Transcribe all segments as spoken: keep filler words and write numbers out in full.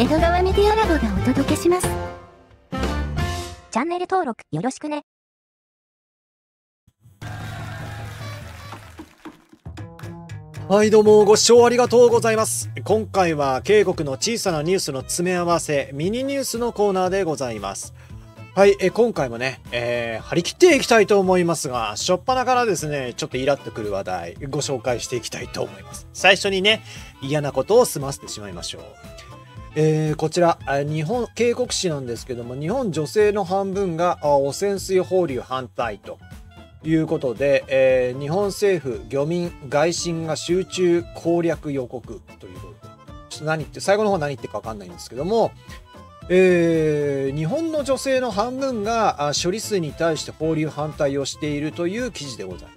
江戸川メディアラボがお届けします。 チャンネル登録よろしくね。 はいどうもご視聴ありがとうございます。今回は渓谷の小さなニュースの詰め合わせミニニュースのコーナーでございます。はい、え今回もね、えー、張り切っていきたいと思いますが、初っ端からですね、ちょっとイラっとくる話題ご紹介していきたいと思います。最初にね、嫌なことを済ませてしまいましょう。えー、こちら日本渓谷市なんですけども、日本女性の半分が汚染水放流反対ということで、えー、日本政府漁民外信が集中攻略予告ということで、ちょっと何言って最後の方何言ってるか分かんないんですけども、えー、日本の女性の半分が処理水に対して放流反対をしているという記事でございます。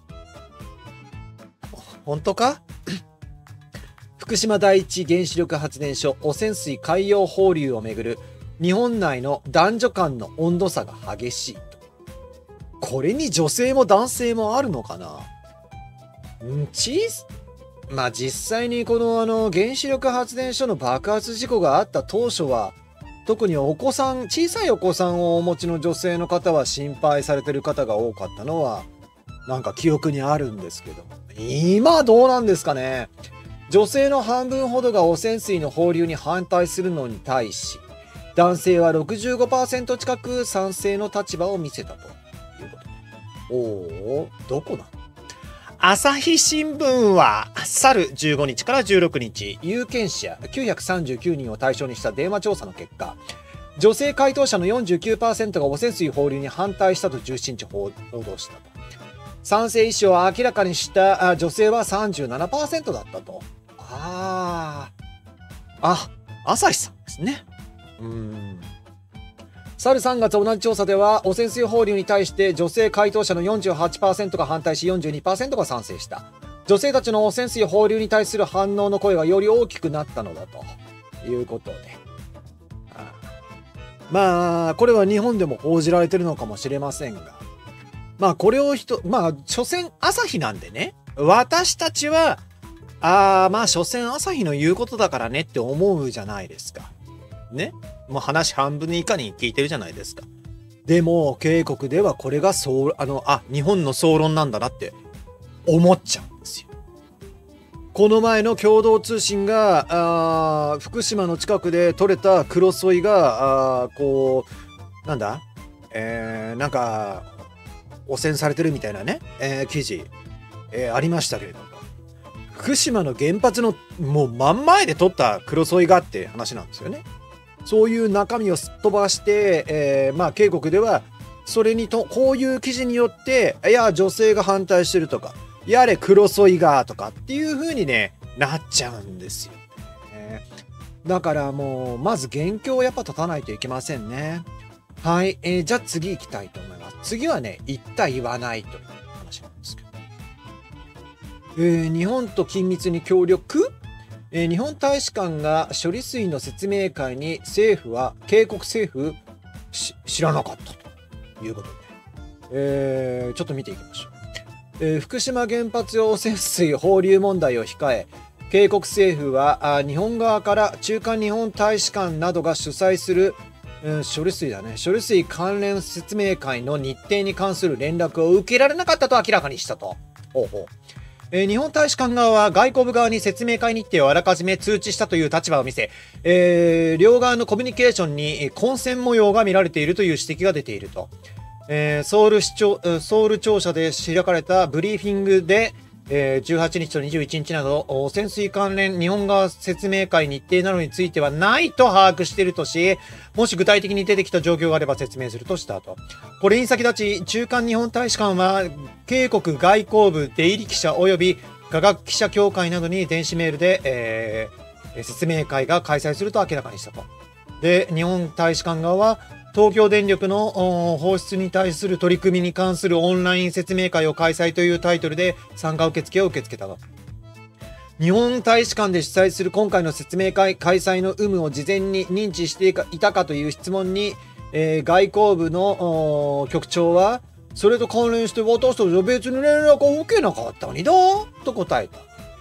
本当か？福島第一原子力発電所汚染水海洋放流をめぐる日本内の男女間の温度差が激しいと。これに女性も男性もあるのかな。んちまあ実際にこのあの原子力発電所の爆発事故があった当初は、特にお子さん小さいお子さんをお持ちの女性の方は心配されてる方が多かったのはなんか記憶にあるんですけど、今どうなんですかね。女性の半分ほどが汚染水の放流に反対するのに対し、男性は ろくじゅうごパーセント 近く賛成の立場を見せたということで、おお、どこなの？朝日新聞は去るじゅうごにちからじゅうろくにち、有権者きゅうひゃくさんじゅうきゅうにんを対象にした電話調査の結果、女性回答者の よんじゅうきゅうパーセント が汚染水放流に反対したとじゅうしちにち報道したと。賛成意思を明らかにした女性は さんじゅうななパーセント だったと。ああ、朝日さんですね。うーん。去るさんがつ同じ調査では、汚染水放流に対して女性回答者の よんじゅうはちパーセント が反対し よんじゅうにパーセント が賛成した。女性たちの汚染水放流に対する反応の声がより大きくなったのだということで。ああ、まあ、これは日本でも報じられてるのかもしれませんが。まあ、これを人、まあ、所詮朝日なんでね、私たちは、ああ、まあ、所詮朝日の言うことだからねって思うじゃないですか。ね。もう話半分以下に聞いてるじゃないですか。でも、渓谷ではこれがそう、あの、あ、日本の総論なんだなって思っちゃうんですよ。この前の共同通信が、あ福島の近くで取れたクロソイが、あこう、なんだえー、なんか、汚染されてるみたいなね、えー、記事、えー、ありましたけれども。福島の原発のもう真ん前で取ったクロソイがって話なんですよね。そういう中身をすっ飛ばして、えー、まあ渓谷ではそれにとこういう記事によっていや女性が反対してるとかやれクロソイがとかっていう風にねなっちゃうんですよね。だからもうまず元凶をやっぱ立たないといけませんね。はい、えー、じゃあ次行きたいと思います。次はね言った言わないという話なんですけど、えー、日本と緊密に協力、えー、日本大使館が処理水の説明会に政府は渓谷政府知らなかったということで、えー、ちょっと見ていきましょう。えー、福島原発汚染水放流問題を控え、渓谷政府はあ日本側から中間日本大使館などが主催する、うん、処理水だね処理水関連説明会の日程に関する連絡を受けられなかったと明らかにしたと。ほうほう。えー、日本大使館側は外交部側に説明会日程をあらかじめ通知したという立場を見せ、えー、両側のコミュニケーションに混戦模様が見られているという指摘が出ていると。えー、ソウル市庁、ソウル庁舎で開かれたブリーフィングで、えー、じゅうはちにちとにじゅういちにちなど汚染水関連日本側説明会日程などについてはないと把握しているとし、もし具体的に出てきた状況があれば説明するとしたと。これに先立ち中間日本大使館は渓谷外交部出入り記者及び科学記者協会などに電子メールで、えー、説明会が開催すると明らかにしたと。で、日本大使館側は東京電力の放出に対する取り組みに関するオンライン説明会を開催というタイトルで参加受付を受け付けたと。日本大使館で主催する今回の説明会開催の有無を事前に認知していたかという質問に、えー、外交部の局長はそれと関連して私たちは別に連絡を受けなかったのにだと答えた。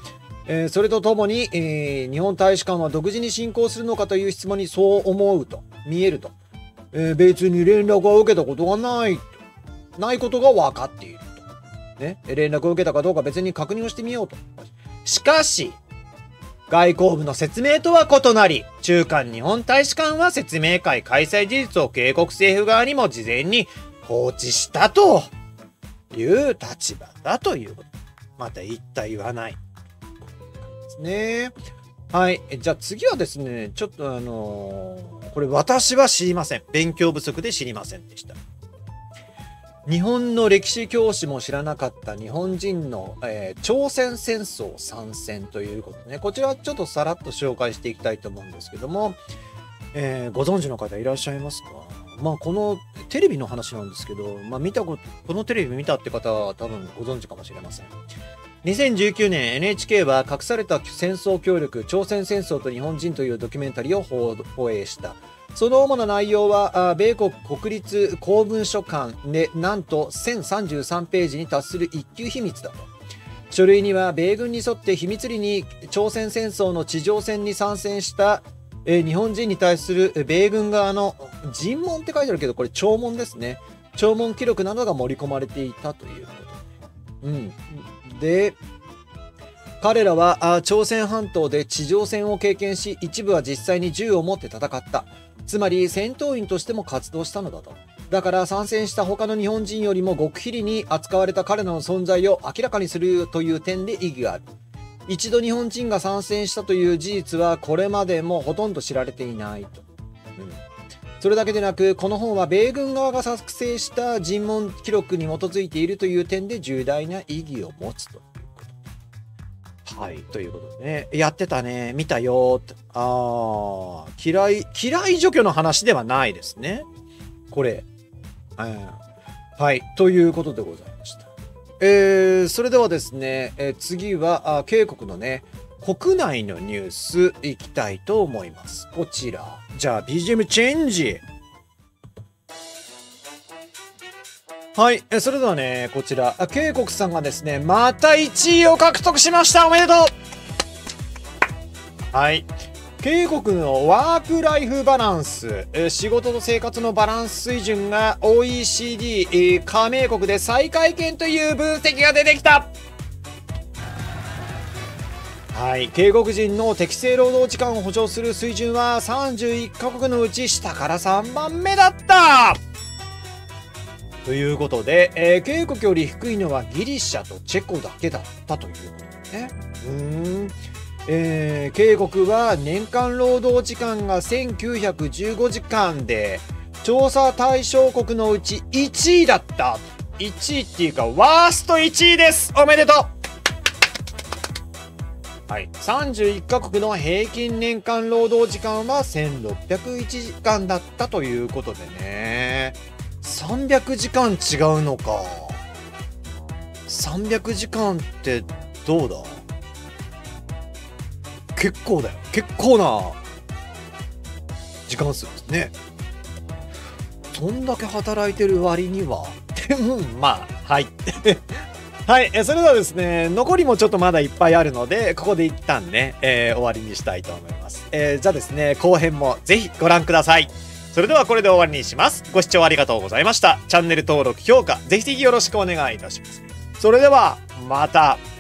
えーそれとともに、えー日本大使館は独自に侵攻するのかという質問にそう思うと、見えると。えー別に連絡は受けたことがないと。ないことが分かっていると。ね。連絡を受けたかどうか別に確認をしてみようと。しかし、外交部の説明とは異なり、中韓日本大使館は説明会開催事実を警告政府側にも事前に放置したという立場だということ。また言った言わない。ですね。はい。じゃあ次はですね、ちょっとあのーこれ私は知りません。勉強不足で知りませんでした。日本の歴史教師も知らなかった日本人の、えー朝鮮戦争参戦ということね。こちらちょっとさらっと紹介していきたいと思うんですけども、えーご存知の方いらっしゃいますか？まあこのテレビの話なんですけど、まあ見たこと、このテレビ見たって方は多分ご存知かもしれません。にせんじゅうきゅうねん エヌエイチケー は隠された戦争協力朝鮮戦争と日本人というドキュメンタリーを放放映した。その主な内容は、あ米国国立公文書館でなんとせんさんじゅうさんページに達する一級秘密だと。書類には米軍に沿って秘密裏に朝鮮戦争の地上戦に参戦した、えー日本人に対する米軍側の尋問って書いてあるけど、これ弔問ですね。弔問記録などが盛り込まれていたということ。うん。で、彼らはあ朝鮮半島で地上戦を経験し、一部は実際に銃を持って戦った。つまり戦闘員としても活動したのだと。だから参戦した他の日本人よりも極秘裏に扱われた彼らの存在を明らかにするという点で意義がある。一度日本人が参戦したという事実はこれまでもほとんど知られていないと。うん、それだけでなく、この本は米軍側が作成した尋問記録に基づいているという点で重大な意義を持つと。はい、ということでね。やってたね。見たよー。ああ、嫌い、嫌い除去の話ではないですね。これ。うん、はい、ということでございました。えー、それではですね、えー次は、あ渓谷のね、国内のニュースいきたいと思います。こちら。じゃあ、ビージーエム チェンジ。はい。えそれではね、こちら、あ渓谷さんがですね、またいちいを獲得しました。おめでとう。はい。渓谷のワークライフバランス、え仕事と生活のバランス水準が オーイーシーディー、えー加盟国で最下位圏という分析が出てきた。はい。渓谷人の適正労働時間を保障する水準はさんじゅういっカ国のうち下からさんばんめだった。ということで、えー、渓谷より低いのはギリシャとチェコだけだったということですね。うーん。えー、渓谷は年間労働時間がせんきゅうひゃくじゅうごじかんで、調査対象国のうちいちいだった。いちいっていうか、ワーストいちいです。おめでとう。はい。さんじゅういっカ国の平均年間労働時間はせんろっぴゃくいちじかんだったということでね。さんびゃくじかん違うのか。さんびゃくじかんってどうだ？結構だよ。結構な時間数ですね。そんだけ働いてる割には。うん、まあ、はい。はい。それではですね、残りもちょっとまだいっぱいあるので、ここで一旦ね、えー終わりにしたいと思います。えーじゃあですね、後編もぜひご覧ください。それではこれで終わりにします。ご視聴ありがとうございました。チャンネル登録、評価、ぜひぜひよろしくお願いいたします。それでは、また。